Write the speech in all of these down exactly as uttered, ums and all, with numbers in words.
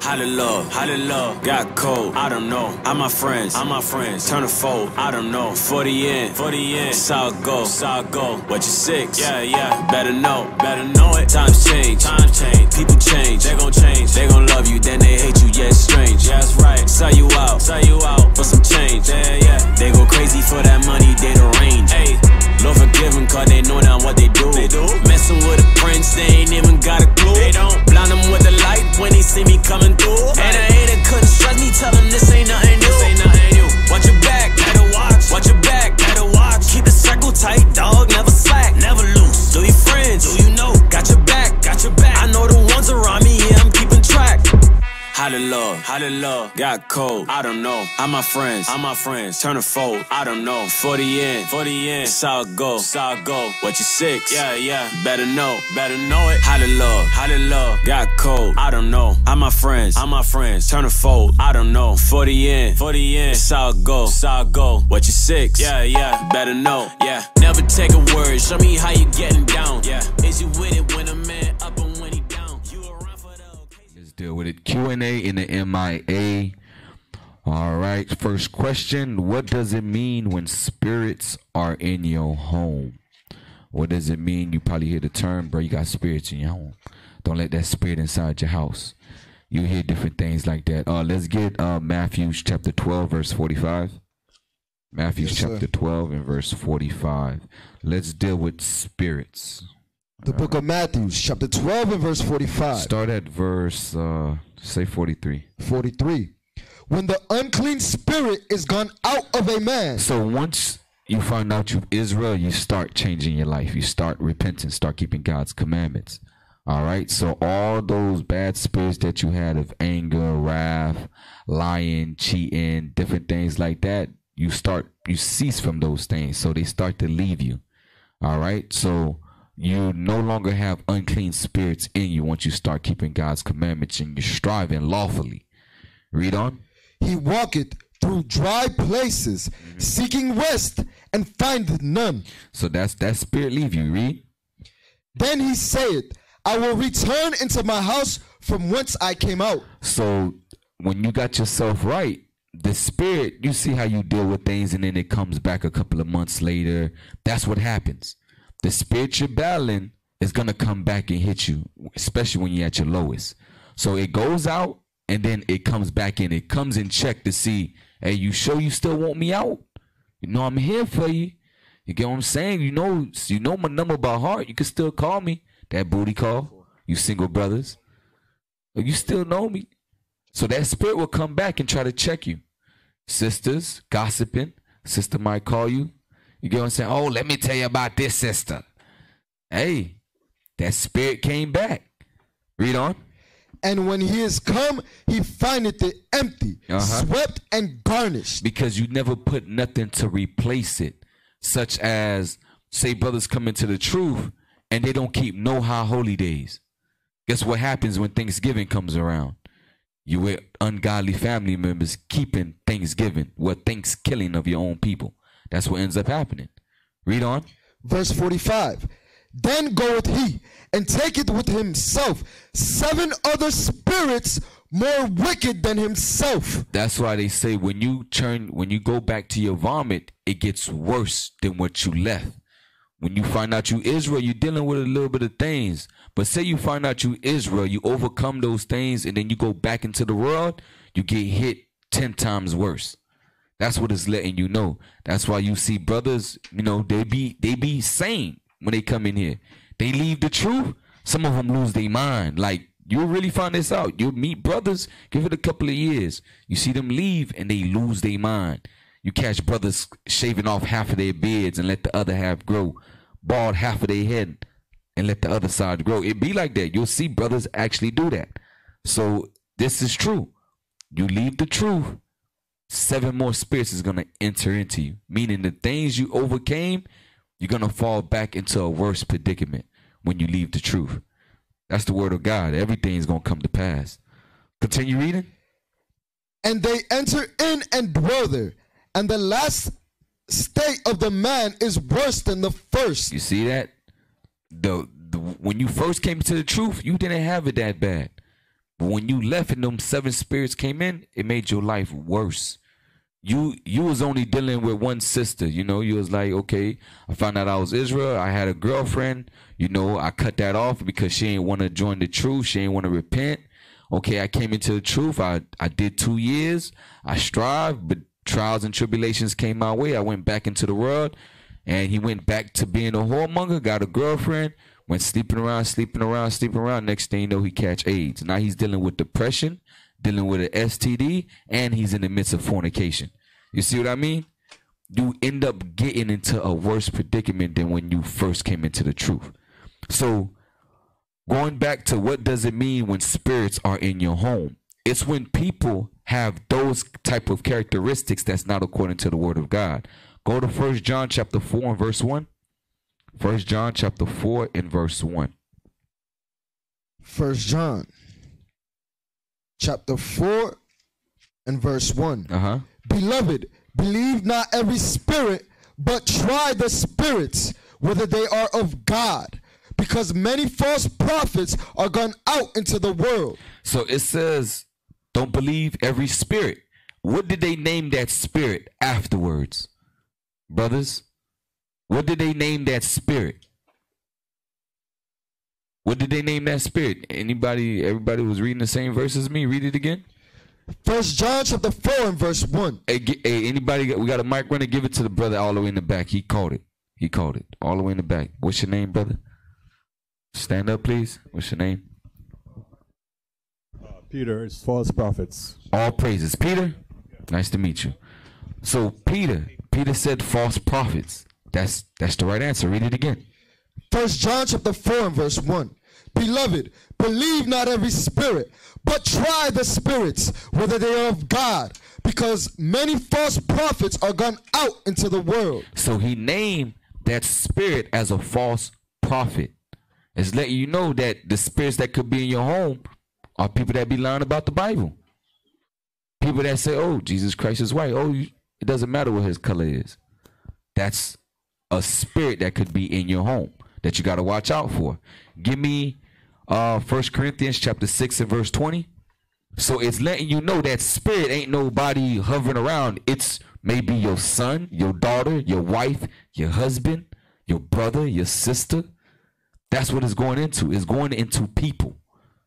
How to love, how to love, got cold, I don't know. How my friends, how my friends, turn a fold, I don't know. For the end, for the end, it's how it go, it's how it go. What you six? Yeah, yeah, better know, better know it. Times change, times change, people change, they gon' change. They gon' love you, then they hate you, yeah, it's strange. Yeah, that's right, sell you out, sell you out for some change. Yeah, yeah, they go crazy for that money, they the range. Hey, Lord forgive them, cause they know now what they do. They do. Messing with a prince, they ain't even got a clue. They don't blind them with the light when they see me coming through. And a hater couldn't trust me, tell them this ain't nothing new. This ain't nothing new. Watch your back, better watch. Watch your back, better watch. Keep the circle tight, dog, never slack, never loose. Do you friends, do you know? Got your back, got your back. I know the ones around me, yeah, I'm keeping track. How to love, how to love, got cold, I don't know. How my friends, how my friends, turn a fold, I don't know. For the end, for the end, it's how it go, it's how it go. What you six? Yeah, yeah, better know, better know it. How to love, how to love, got cold, I don't know. How my friends, how my friends, turn a fold, I don't know. For the end, for the end, it's how it go, it's how it go. What you six? Yeah, yeah, better know, yeah. Never take a word, show me how you getting down. Yeah, is you with it when a man up and when he down? You around for the occasion? Let's deal with it. Q and A in the M I A. All right. First question. What does it mean when spirits are in your home? What does it mean? You probably hear the term, bro, you got spirits in your home. Don't let that spirit inside your house. You hear different things like that. Uh, let's get uh, Matthew chapter twelve, verse forty-five. Matthew Yes, chapter sir. twelve and verse forty-five. Let's deal with spirits. The book of Matthew, chapter twelve and verse forty-five. Start at verse, uh, say forty-three. forty-three. When the unclean spirit is gone out of a man. So once you find out you Israel, you start changing your life. You start repenting, start keeping God's commandments. All right. So all those bad spirits that you had of anger, wrath, lying, cheating, different things like that, you start, you cease from those things. So they start to leave you. All right. So you no longer have unclean spirits in you once you start keeping God's commandments and you're striving lawfully. Read on. He walketh through dry places, mm-hmm. seeking rest, and findeth none. So that's that spirit leave you. Read. Then he saith, I will return into my house from whence I came out. So when you got yourself right, the spirit, you see how you deal with things and then it comes back a couple of months later. That's what happens. The spirit you're battling is going to come back and hit you, especially when you're at your lowest. So it goes out and then it comes back in. It comes in check to see, hey, you sure you still want me out? You know I'm here for you. You get what I'm saying? You know, you know my number by heart. You can still call me. That booty call, you single brothers. You still know me. So that spirit will come back and try to check you. Sisters, gossiping. Sister might call you. You get what I'm saying? Oh, let me tell you about this sister. Hey, that spirit came back. Read on. And when he is come, he findeth it empty, Uh-huh. swept and garnished. Because you never put nothing to replace it. Such as, say brothers come into the truth and they don't keep no high holy days. Guess what happens when Thanksgiving comes around? You with ungodly family members keeping Thanksgiving, well, Thanksgiving of your own people. That's what ends up happening. Read on. Verse forty-five. Then goeth he and taketh with himself seven other spirits more wicked than himself. That's why they say when you turn, when you go back to your vomit, it gets worse than what you left. When you find out you Israel, you're dealing with a little bit of things. But say you find out you Israel, you overcome those things, and then you go back into the world, you get hit ten times worse. That's what it's letting you know. That's why you see brothers, you know, they be they be sane when they come in here. They leave the truth. Some of them lose their mind. Like, you'll really find this out. You'll meet brothers, give it a couple of years. You see them leave and they lose their mind. You catch brothers shaving off half of their beards and let the other half grow. Bald half of their head and let the other side grow. It be like that. You'll see brothers actually do that. So this is true. You leave the truth, seven more spirits is going to enter into you. Meaning the things you overcame, you're going to fall back into a worse predicament when you leave the truth. That's the word of God. Everything's going to come to pass. Continue reading. And they enter in and dwell there. And the last state of the man is worse than the first. You see that? The, the when you first came to the truth, you didn't have it that bad. But when you left and them seven spirits came in, it made your life worse. You you was only dealing with one sister, you know. You was like, okay, I found out I was Israel. I had a girlfriend, you know. I cut that off because she ain't want to join the truth. She ain't want to repent. Okay, I came into the truth. I, I did two years. I strived, but trials and tribulations came my way. I went back into the world, and he went back to being a whoremonger, got a girlfriend, went sleeping around, sleeping around, sleeping around. Next thing you know, he catch AIDS. Now he's dealing with depression, dealing with an S T D, and he's in the midst of fornication. You see what I mean? You end up getting into a worse predicament than when you first came into the truth. So going back to what does it mean when spirits are in your home? It's when people have those type of characteristics that's not according to the word of God. Go to First John chapter four and verse one. First John chapter four and verse one. First John chapter four and verse one. Uh-huh. Beloved, believe not every spirit, but try the spirits, whether they are of God, because many false prophets are gone out into the world. So it says, don't believe every spirit. What did they name that spirit afterwards? Brothers, what did they name that spirit? What did they name that spirit? Anybody, everybody was reading the same verse as me. Read it again. First John chapter four and verse one. Hey, hey, anybody, we got a mic runner, give it to the brother all the way in the back. He called it. He called it. All the way in the back. What's your name, brother? Stand up, please. What's your name? Uh, Peter, it's false prophets. All praises. Peter, nice to meet you. So Peter, Peter said false prophets. That's that's the right answer. Read it again. First John chapter four and verse one. Beloved, believe not every spirit, but try the spirits, whether they are of God, because many false prophets are gone out into the world. So he named that spirit as a false prophet. It's letting you know that the spirits that could be in your home are people that be lying about the Bible. People that say, oh, Jesus Christ is white. Oh, it doesn't matter what his color is. That's a spirit that could be in your home that you got to watch out for. Give me uh, First Corinthians chapter six and verse twenty. So it's letting you know that spirit ain't nobody hovering around. It's maybe your son, your daughter, your wife, your husband, your brother, your sister. That's what it's going into. It's going into people.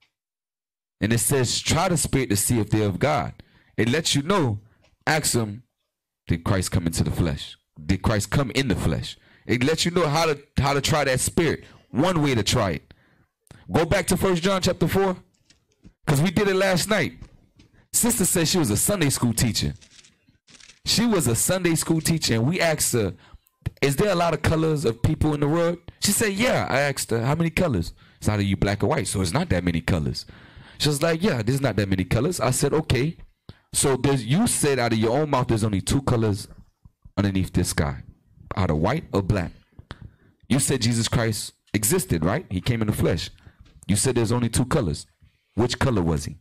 And it says, try the spirit to see if they're of God. It lets you know, ask them, did Christ come into the flesh? Did Christ come in the flesh? It lets you know how to how to try that spirit. One way to try it. Go back to First John chapter four. Because we did it last night. Sister said she was a Sunday school teacher. She was a Sunday school teacher, and we asked her, is there a lot of colors of people in the world? She said, yeah. I asked her, how many colors? It's either you black or white, so it's not that many colors. She was like, yeah, there's not that many colors. I said, okay. So there's, you said out of your own mouth there's only two colors underneath this sky, either white or black. You said Jesus Christ existed, right? He came in the flesh. You said there's only two colors. Which color was he?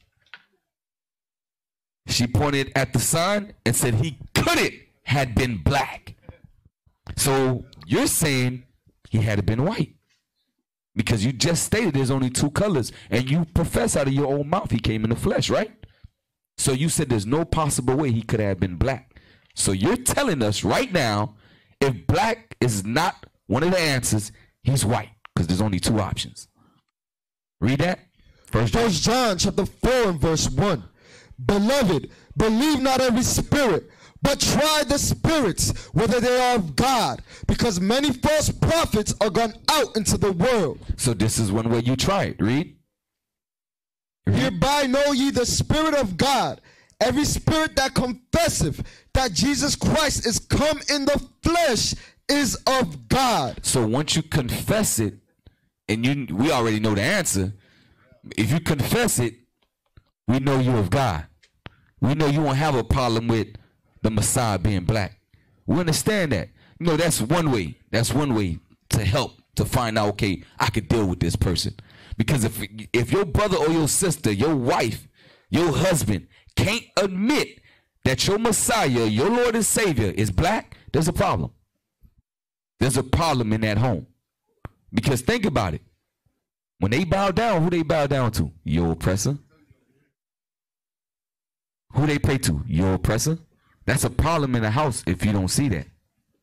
She pointed at the sign and said he couldn't had been black. So you're saying he had been white because you just stated there's only two colors, and you profess out of your own mouth he came in the flesh, right? So you said there's no possible way he could have been black. So you're telling us right now, if black is not one of the answers, he's white, because there's only two options. Read that. First John. First John chapter four and verse one. Beloved, believe not every spirit, but try the spirits, whether they are of God, because many false prophets are gone out into the world. So this is one way you try it. Read. Read. Hereby know ye the Spirit of God. Every spirit that confesseth that Jesus Christ is come in the flesh is of God. So once you confess it, and you, we already know the answer. If you confess it, we know you're of God. We know you won't have a problem with the Messiah being black. We understand that. You know, that's one way. That's one way to help to find out, okay, I could deal with this person. Because if if your brother or your sister, your wife, your husband can't admit that your Messiah, your Lord and Savior is black, there's a problem. There's a problem in that home. Because think about it. When they bow down, who they bow down to? Your oppressor. Who they pray to? Your oppressor? That's a problem in the house if you don't see that.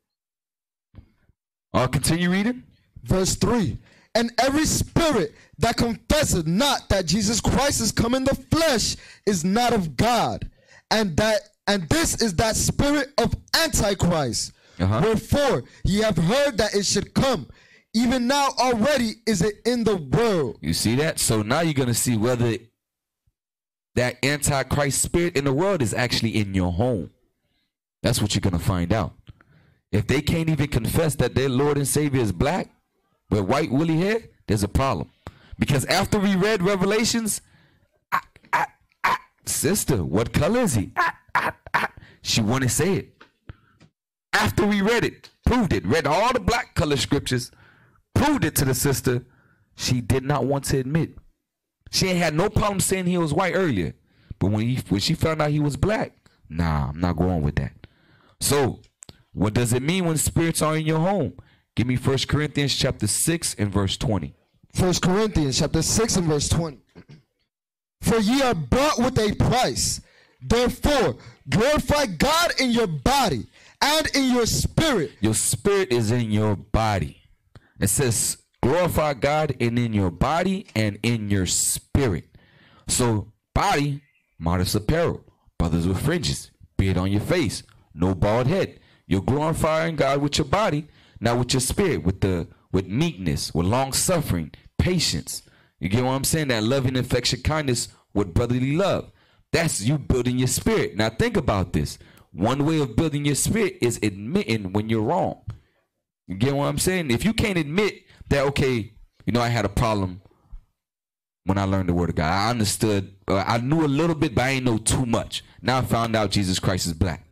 Uh, continue reading. Verse three. And every spirit that confesseth not that Jesus Christ is come in the flesh is not of God. And that and this is that spirit of Antichrist. Uh-huh. Wherefore ye have heard that it should come. Even now already is it in the world. You see that? So now you're going to see whether that Antichrist spirit in the world is actually in your home. That's what you're going to find out. If they can't even confess that their Lord and Savior is black with white woolly hair, there's a problem. Because after we read Revelations, I, I, I, sister, what color is he? I, I, I, she wouldn't say it. After we read it, proved it, read all the black color scriptures, proved it to the sister, she did not want to admit. She ain't had no problem saying he was white earlier. But when, he, when she found out he was black, nah, I'm not going with that. So, what does it mean when spirits are in your home? Give me First Corinthians chapter six and verse twenty. First Corinthians chapter six and verse twenty. For ye are bought with a price. Therefore, glorify God in your body and in your spirit. Your spirit is in your body. It says, glorify God and in your body and in your spirit. So, body, modest apparel, brothers with fringes, beard on your face, no bald head. You're glorifying God with your body, not with your spirit, with the with meekness, with long suffering, patience. You get what I'm saying? That loving, affection, kindness with brotherly love. That's you building your spirit. Now think about this. One way of building your spirit is admitting when you're wrong. You get what I'm saying? If you can't admit that, okay, you know, I had a problem when I learned the word of God. I understood, uh, I knew a little bit, but I ain't know too much. Now I found out Jesus Christ is black.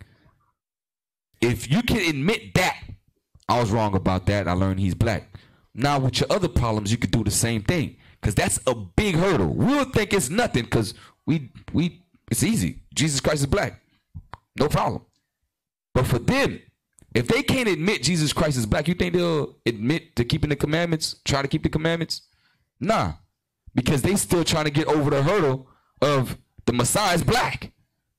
If you can admit that, I was wrong about that, I learned he's black. Now with your other problems, you could do the same thing. Because that's a big hurdle. We'll think it's nothing because we, we, it's easy. Jesus Christ is black. No problem. But for them, if they can't admit Jesus Christ is black, you think they'll admit to keeping the commandments, try to keep the commandments? Nah. Because they still trying to get over the hurdle of the Messiah is black.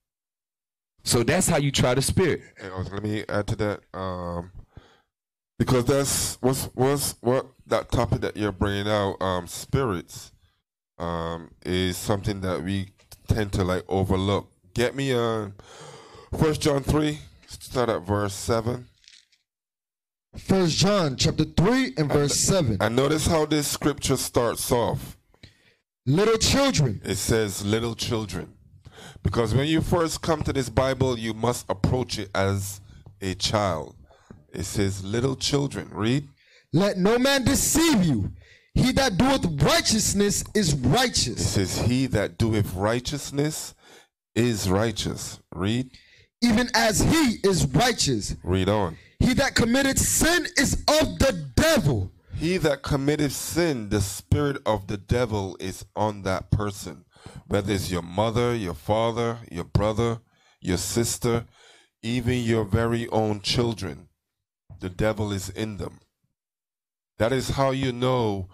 So that's how you try the spirit. And also, let me add to that, um, because that's what's what's what that topic that you're bringing out, um, spirits, um, is something that we tend to like overlook. Get me on First John three, start at verse seven. First John chapter three and verse seven. And notice how this scripture starts off. Little children. It says little children. Because when you first come to this Bible, you must approach it as a child. It says, little children. Read. Let no man deceive you. He that doeth righteousness is righteous. It says, he that doeth righteousness is righteous. Read. Even as he is righteous. Read on. He that committed sin is of the devil. He that committed sin, the spirit of the devil is on that person. Whether it's your mother, your father, your brother, your sister, even your very own children, the devil is in them. That is how you know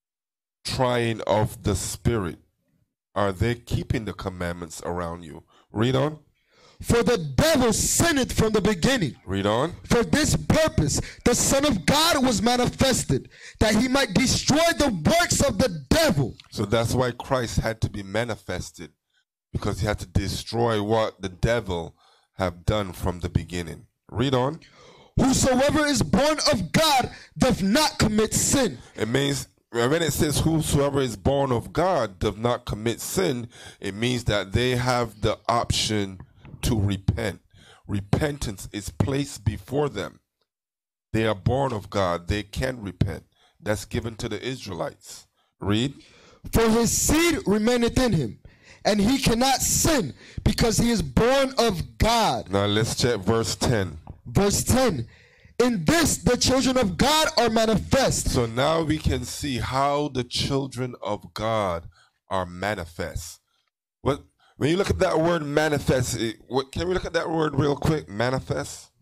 trying of the spirit. Are they keeping the commandments around you? Read on. For the devil sinned from the beginning. Read on. For this purpose the Son of God was manifested, that he might destroy the works of the devil. So that's why Christ had to be manifested, because he had to destroy what the devil have done from the beginning. Read on. Whosoever is born of God doth not commit sin. It means, when it says whosoever is born of God doth not commit sin, it means that they have the option to repent. Repentance is placed before them. They are born of God. They can repent. That's given to the Israelites. Read. For his seed remaineth in him, and he cannot sin, because he is born of God. Now let's check verse ten. Verse ten. In this the children of God are manifest. So now we can see how the children of God are manifest. What? When you look at that word manifest, it, what, can we look at that word real quick? Manifest.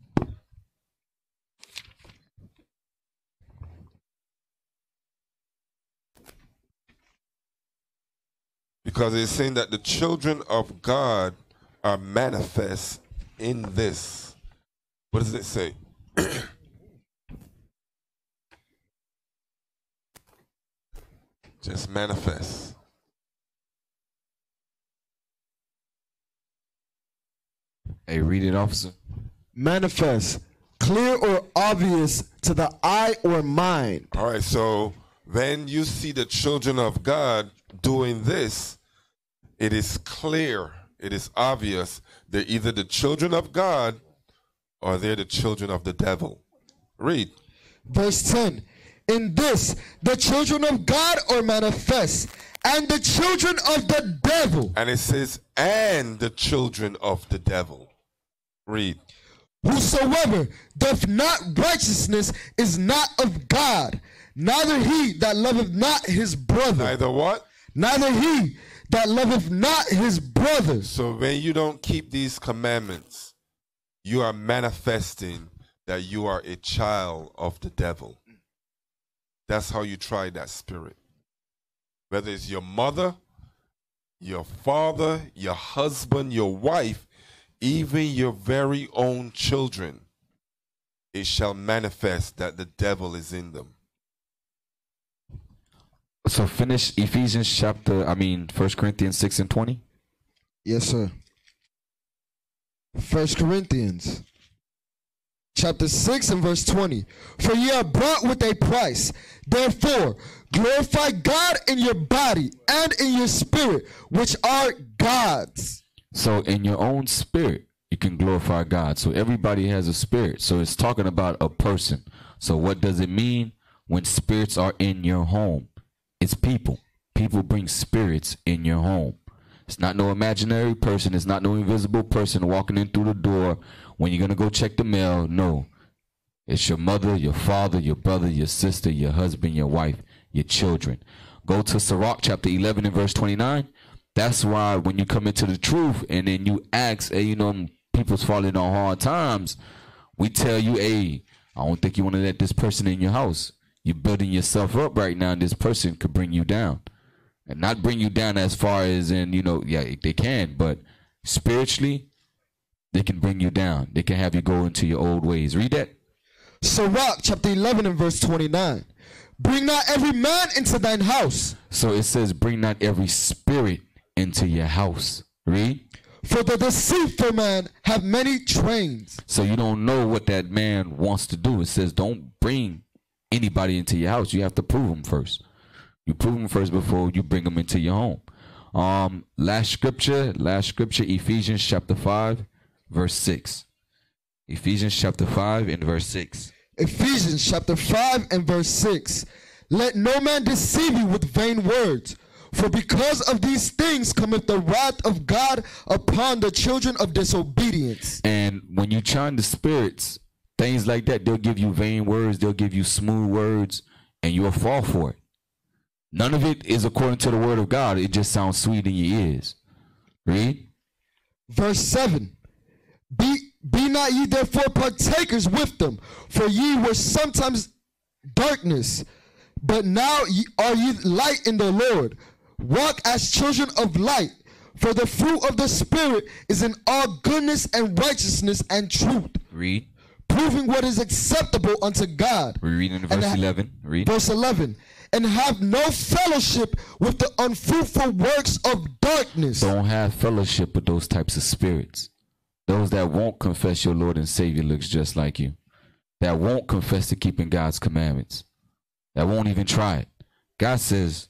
Because it's saying that the children of God are manifest in this. What does it say? Just manifest. Hey, read it, officer. Manifest, clear or obvious to the eye or mind. All right, so when you see the children of God doing this, it is clear, it is obvious they're either the children of God or they're the children of the devil. Read. Verse ten. In this, the children of God are manifest, and the children of the devil. And it says, and the children of the devil. Read. Whosoever doth not righteousness is not of God, neither he that loveth not his brother. Neither what? Neither he that loveth not his brother. So when you don't keep these commandments, you are manifesting that you are a child of the devil. That's how you try that spirit. Whether it's your mother, your father, your husband, your wife, even your very own children, it shall manifest that the devil is in them. So finish Ephesians chapter, I mean, First Corinthians six and twenty. Yes, sir. First Corinthians chapter six and verse twenty. For ye are bought with a price. Therefore, glorify God in your body and in your spirit, which are God's. So in your own spirit, you can glorify God. So everybody has a spirit. So it's talking about a person. So what does it mean when spirits are in your home? It's people. People bring spirits in your home. It's not no imaginary person. It's not no invisible person walking in through the door when you're going to go check the mail. No. It's your mother, your father, your brother, your sister, your husband, your wife, your children. Go to Sirach chapter eleven and verse twenty-nine. That's why when you come into the truth and then you ask, hey, you know, people's falling on hard times, we tell you, hey, I don't think you want to let this person in your house. You're building yourself up right now, and this person could bring you down. And not bring you down as far as in, you know, yeah, they can, but spiritually, they can bring you down. They can have you go into your old ways. Read that. Sirach chapter eleven and verse twenty-nine. Bring not every man into thine house. So it says, bring not every spirit into your house. Read. For the deceitful man have many trains. So you don't know what that man wants to do. It says, don't bring anybody into your house. You have to prove them first. You prove them first before you bring them into your home. Um, last scripture, last scripture, Ephesians chapter five, verse six. Ephesians chapter five and verse six. Ephesians chapter five and verse six. Let no man deceive you with vain words, for because of these things cometh the wrath of God upon the children of disobedience. And when you chant the spirits, things like that, they'll give you vain words, they'll give you smooth words, and you'll fall for it. None of it is according to the word of God. It just sounds sweet in your ears. Read. Verse seven. Be, be not ye therefore partakers with them, for ye were sometimes darkness, but now ye are ye light in the Lord. Walk as children of light, for the fruit of the Spirit is in all goodness and righteousness and truth. Read. Proving what is acceptable unto God. We're reading verse And eleven. Read. Verse eleven. And have no fellowship with the unfruitful works of darkness. Don't have fellowship with those types of spirits. Those that won't confess your Lord and Savior looks just like you. That won't confess to keeping God's commandments. That won't even try it. God says,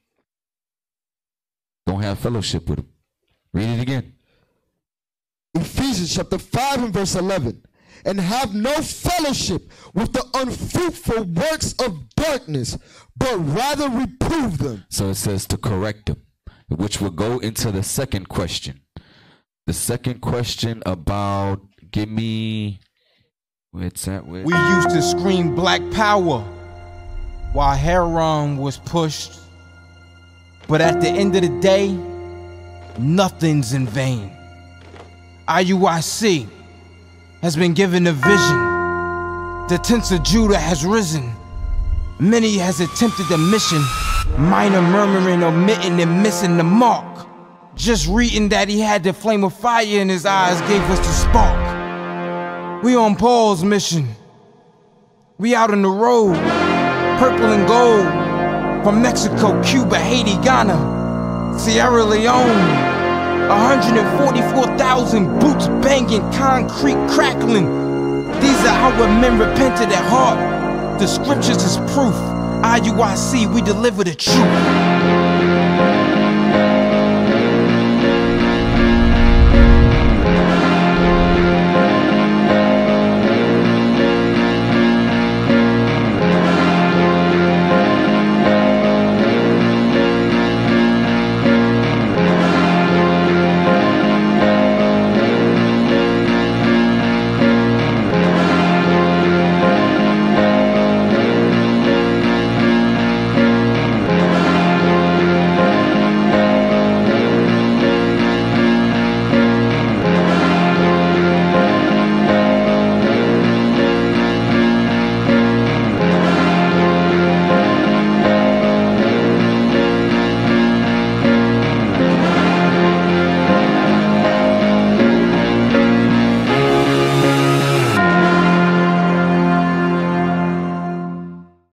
don't have fellowship with them. Read it again. Ephesians chapter five and verse eleven. And have no fellowship with the unfruitful works of darkness, but rather reprove them. So it says to correct them, which will go into the second question. The second question about, give me, where it's at, where? We used to scream black power while Heron was pushed. But at the end of the day, nothing's in vain. I U I C has been given a vision. The tents of Judah has risen. Many has attempted the mission, minor murmuring, omitting, and missing the mark. Just reading that he had the flame of fire in his eyes gave us the spark. We on Paul's mission. We out on the road, purple and gold, from Mexico, Cuba, Haiti, Ghana, Sierra Leone. one hundred forty-four thousand boots banging, concrete crackling. These are our men repented at heart. The scriptures is proof. I U I C, we deliver the truth.